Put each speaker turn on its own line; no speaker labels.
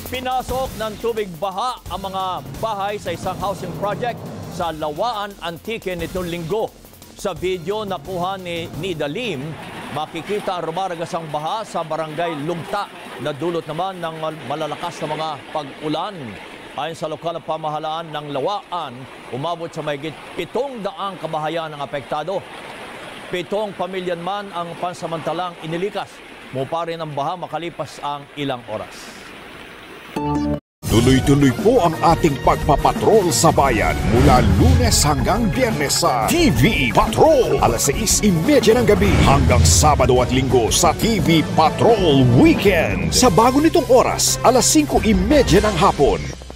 Pinasok ng tubig baha ang mga bahay sa isang housing project sa Lawaan, Antique nitong linggo. Sa video na kuha ni Nida Lim, makikita ang rumaragasang baha sa barangay Lugta na dulot naman ng malalakas na mga pag-ulan. Ayon sa lokal na pamahalaan ng Lawaan, umabot sa mahigit 700 kabahayan ang apektado. 7 pamilyan man ang pansamantalang inilikas. Mupa rin ang baha makalipas ang ilang oras.
Tuloy-tuloy po ang ating pagpapatrol sa bayan mula Lunes hanggang Biyernes sa TV Patrol. Alas 6:30 ng gabi hanggang Sabado at Linggo sa TV Patrol Weekend. Sa bago nitong oras, alas 5:30 ng hapon.